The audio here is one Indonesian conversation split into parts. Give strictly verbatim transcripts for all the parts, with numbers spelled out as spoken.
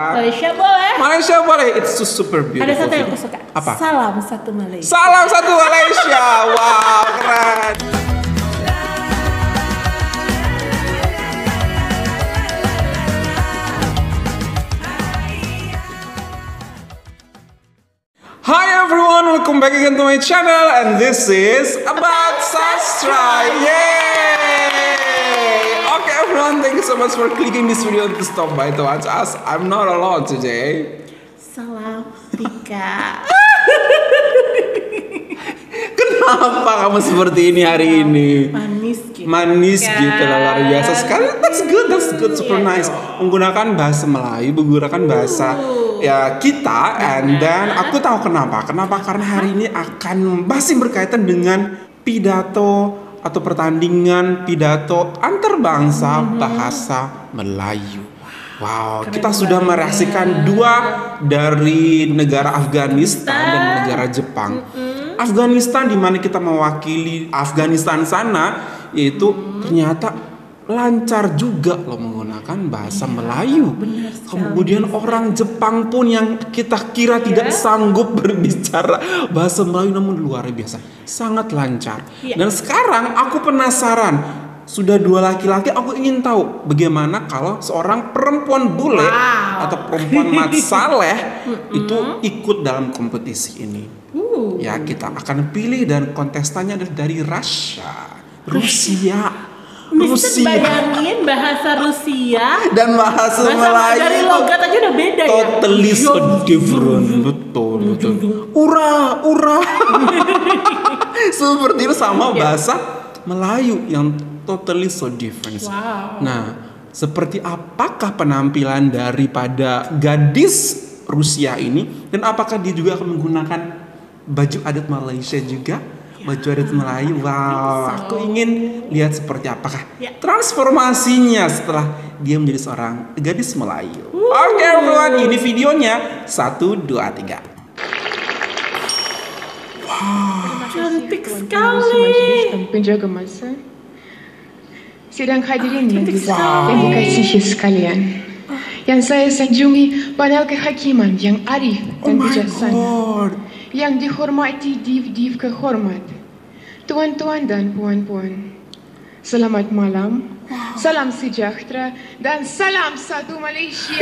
Malaysia boleh. Malaysia boleh. It's so super beautiful. Ada satu yang aku suka. Apa? Salam satu Malaysia. Salam satu Malaysia. Wow, keren. Hi everyone, welcome back again to my channel, and this is About Sastra. Yay! Okay everyone, thank you so much for clicking this video to stop by to watch us. I'm not alone today. Salam Tika. Kenapa kamu seperti ini hari ini? Manis gitu. Manis kan? gitu lah, luar biasa sekali. That's good, that's good, super Iya nice. dong. Menggunakan bahasa Melayu, menggunakan bahasa ya kita, and then aku tahu kenapa. Kenapa? Karena hari ini akan masih berkaitan dengan pidato atau pertandingan pidato antar bangsa bahasa Melayu. Wow, Keren kita sudah banget. mereaksikan dua dari negara Afghanistan dan negara Jepang. Afghanistan di mana kita mewakili Afghanistan sana, yaitu ternyata lancar juga loh menggunakan bahasa Melayu. benar sekali. Kemudian orang Jepang pun yang kita kira tidak sanggup berbicara bahasa Melayu namun luar biasa, sangat lancar. Iya. Dan sekarang aku penasaran, sudah dua laki-laki, aku ingin tahu bagaimana kalau seorang perempuan bule Wow. atau perempuan mat saleh itu ikut dalam kompetisi ini. Uh. Ya, kita akan pilih dan kontestannya adalah dari Russia, Rusia, Bisa Rusia bayangin bahasa Rusia dan bahasa, bahasa Melayu dari itu logat aja udah beda ya. totally so different. Betul, betul. Ura, ura. Seperti itu sama bahasa Melayu yang totally so different. Wow. Nah, seperti apakah penampilan daripada gadis Rusia ini, dan apakah dia juga akan menggunakan baju adat Malaysia juga? Baju adat Melayu. Wow, aku ingin lihat seperti apakah Ya. transformasinya setelah dia menjadi seorang gadis Melayu. Oke everyone, ini videonya. Satu, dua, tiga. Cantik Tuan sekali. Pengurusi Majlis dan penjaga masa, sidang hadirin yang cantik bisa sekali. dan dikasihi sekalian, yang saya sanjungi panel kehakiman yang arif Oh dan my bijaksana, god. yang dihormati div-div kehormat, tuan-tuan dan puan-puan. Selamat malam, salam sejahtera dan salam satu Malaysia.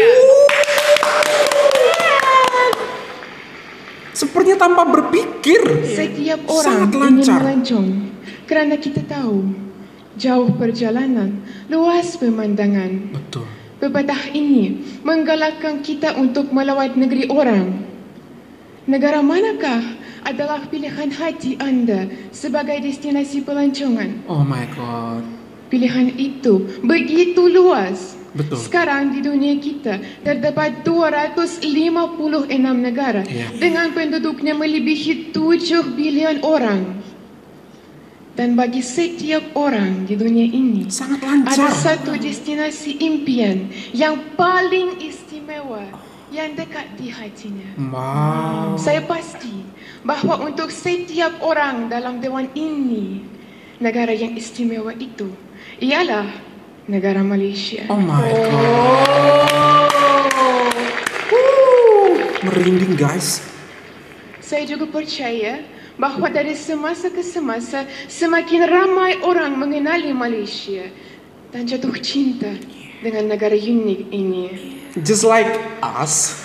Sepertinya tanpa berpikir. Setiap Sangat orang ingin lancar. melancong kerana kita tahu jauh perjalanan, luas pemandangan. Betul. Pepatah ini menggalakkan kita untuk melawat negeri orang. Negara manakah adalah pilihan hati anda sebagai destinasi pelancongan? Oh my god. Pilihan itu begitu luas. Betul. Sekarang di dunia kita terdapat dua ratus lima puluh enam negara Iya. dengan penduduknya melebihi tujuh bilion orang. Dan bagi setiap orang di dunia ini Sangat ada lancar. satu destinasi impian yang paling istimewa yang dekat di hatinya. Wow. Saya pasti bahawa untuk setiap orang dalam dewan ini, negara yang istimewa itu ialah negara Malaysia. Oh my god. Merinding guys. Saya juga percaya bahawa dari semasa ke semasa semakin ramai orang mengenali Malaysia dan jatuh cinta dengan negara unik ini. Just like us.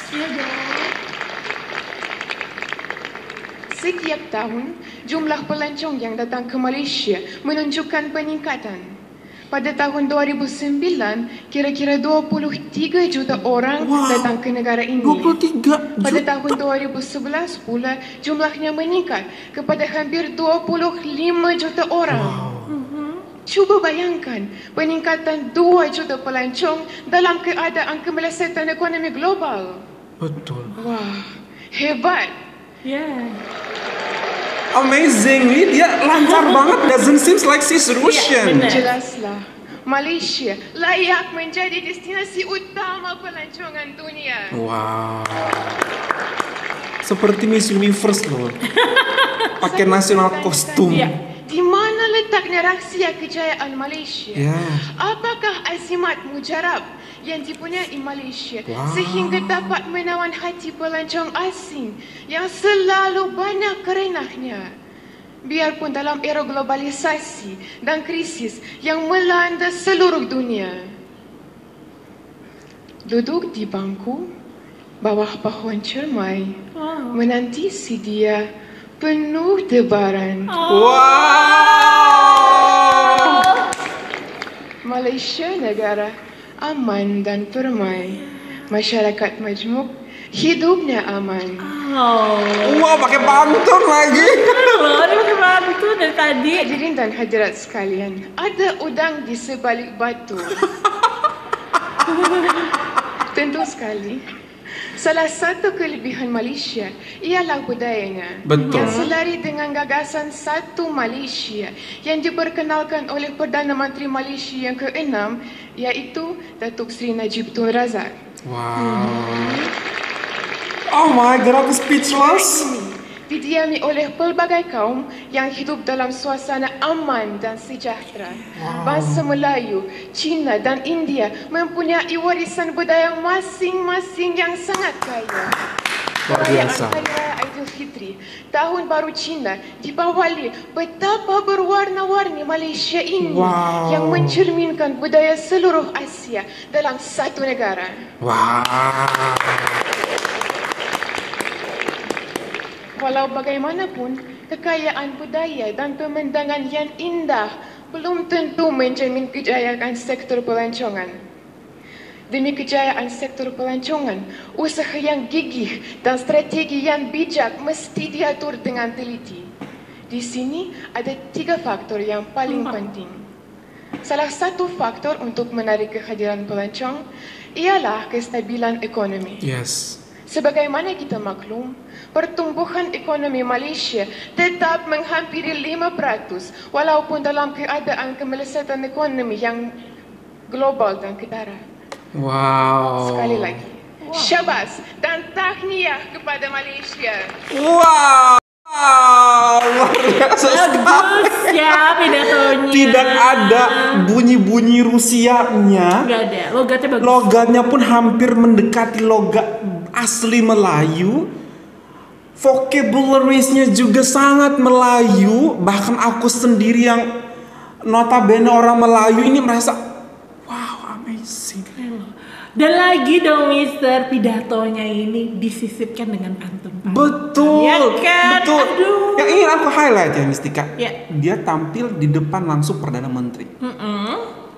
Setiap tahun, jumlah pelancong yang datang ke Malaysia menunjukkan peningkatan. Pada tahun dua ribu sembilan, kira-kira dua puluh tiga juta orang Wow. datang ke negara ini. dua puluh tiga Pada juta. tahun dua ribu sebelas pula, jumlahnya meningkat kepada hampir dua puluh lima juta orang. Cuba bayangkan peningkatan dua juta pelancong dalam keadaan kemelesetan ekonomi global. Betul. Wah, hebat. Yeah. Amazing. Dia lancar banget. Doesn't seem like she's Russian. benar. Jelaslah, Malaysia layak menjadi destinasi utama pelancongan dunia. Wow. Seperti Miss Universe loh. Pakai nasional kostum. Iya. Di mana letaknya rahsia kejayaan Malaysia? Ya. Apakah apakah azimat mujarab yang dipunyai Malaysia Wow. sehingga dapat menawan hati pelancong asing yang selalu banyak kerenahnya. Biarpun dalam era globalisasi dan krisis yang melanda seluruh dunia. Duduk di bangku bawah pohon cermai, Oh. menanti si dia penuh debaran. Wow. Malaysia negara aman dan permai. Masyarakat majmuk, hidupnya aman. Oh. Wah, pakai pantun lagi. Loh, ini pakai bantu dari tadi. Hadirin dan hadirat sekalian, ada udang di sebalik batu. Tentu sekali. Salah satu kelebihan Malaysia ialah budayanya Betul. yang selari dengan gagasan Satu Malaysia yang diperkenalkan oleh Perdana Menteri Malaysia yang keenam, iaitu Datuk Seri Najib Tun Razak. Wow. Oh my god, aku speechless. Ini didiami oleh pelbagai kaum yang hidup dalam suasana aman dan sejahtera. Bangsa Melayu, Cina dan India mempunyai warisan budaya masing-masing yang sangat kaya. Luar Perayaan biasa. Hari Raya Aidilfitri, Tahun Baru Cina dibawali betapa berwarna-warni Malaysia ini Wow. yang mencerminkan budaya seluruh Asia dalam satu negara. Wow. Walau bagaimanapun, kekayaan budaya dan pemandangan yang indah belum tentu menjamin kejayaan sektor pelancongan. Demi kejayaan sektor pelancongan, usaha yang gigih dan strategi yang bijak mesti diatur dengan teliti. Di sini ada tiga faktor yang paling penting. Salah satu faktor untuk menarik kehadiran pelancong ialah kestabilan ekonomi. Yes. Sebagaimana kita maklum, pertumbuhan ekonomi Malaysia tetap menghampiri lima peratus walaupun dalam keadaan kemelesatan ekonomi yang global dan ketara. Wow. Sekali lagi, syabas dan tahniah kepada Malaysia. Wow. Wow, luar biasa sekali. Bagus ya pidatonya. Tidak ada bunyi-bunyi Rusianya. Gak ada. Logatnya bagus. Logatnya pun hampir mendekati logat asli Melayu. Vocabularies-nya juga sangat Melayu. Bahkan aku sendiri yang notabene orang Melayu ini merasa wow, amazing. Dan lagi dong Mister, pidatonya ini disisipkan dengan pantun. Betul, Ya kan? betul. Aduh. Yang ingin aku highlight ya Mistika, Ya. dia tampil di depan langsung Perdana Menteri. Mm-mm.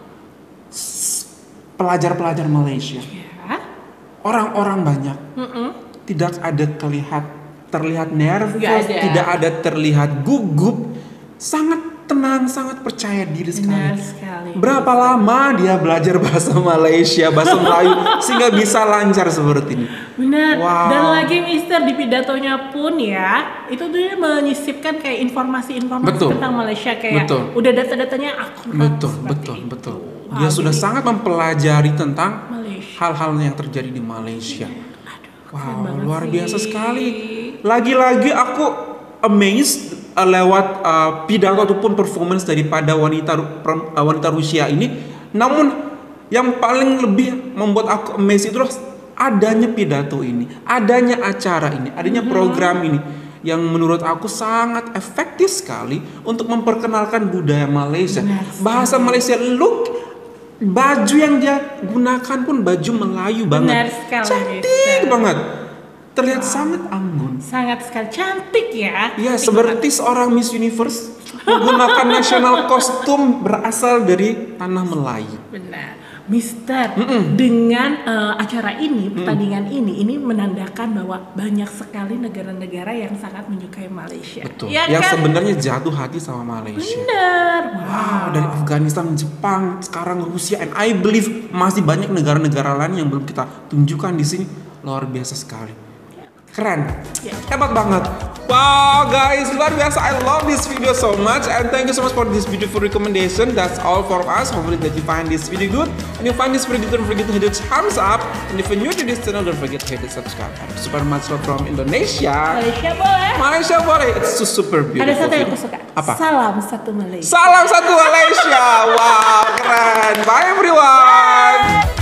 Pelajar-pelajar Malaysia, Ya. orang-orang banyak, Mm-mm. tidak ada terlihat terlihat nervous, Nggak ada. tidak ada terlihat gugup, sangat tenang, sangat percaya diri Benar sekali. sekali. Berapa lama dia belajar bahasa Malaysia, bahasa Melayu sehingga bisa lancar seperti ini? Benar. Wow. Dan lagi Mister di pidatonya pun ya, itu dia menyisipkan kayak informasi-informasi Betul. tentang Malaysia kayak Betul. udah data-datanya akurat. Betul, seperti betul, itu. betul. Wow, Dia sudah jadi- sangat mempelajari tentang Malaysia. hal-hal yang terjadi di Malaysia. Aduh, keren Wow, banget luar sih. biasa sekali. Lagi-lagi aku amazed uh, lewat uh, pidato ataupun performance daripada wanita Ru- perem- uh, wanita Rusia ini. Namun yang paling lebih membuat aku amazed itu adalah adanya pidato ini, adanya acara ini, adanya program ini yang menurut aku sangat efektif sekali untuk memperkenalkan budaya Malaysia. Benar sekali. Bahasa Malaysia, look, baju yang dia gunakan pun baju Melayu banget. Benar sekali, Cantik Mister. banget. Terlihat sangat anggun. Sangat sekali cantik ya. Ya, Cantik seperti seorang Miss Universe menggunakan national kostum berasal dari tanah Melayu. Benar. Mister, dengan eh, acara ini, pertandingan ini, ini menandakan bahwa banyak sekali negara-negara yang sangat menyukai Malaysia. Betul. Ya yang kan? sebenarnya jatuh hati sama Malaysia. Benar. Wow, dari Afghanistan, Jepang, sekarang Rusia, and I believe masih banyak negara-negara lain yang belum kita tunjukkan di sini. Luar biasa sekali. Keren. Yeah. Hebat banget. Wow guys, luar biasa. I love this video so much and thank you so much for this beautiful recommendation. That's all from us. Hopefully that you find this video good and you find this video good. Don't forget to hit the thumbs up. And if you're new to this channel, don't forget to hit the subscribe. And super much love from Indonesia. Malaysia boleh. Malaysia boleh. It's so super beautiful. Ada satu yang video. aku suka. Apa? Salam satu Malaysia. Salam satu Malaysia. Wow, keren. Bye everyone. Bye.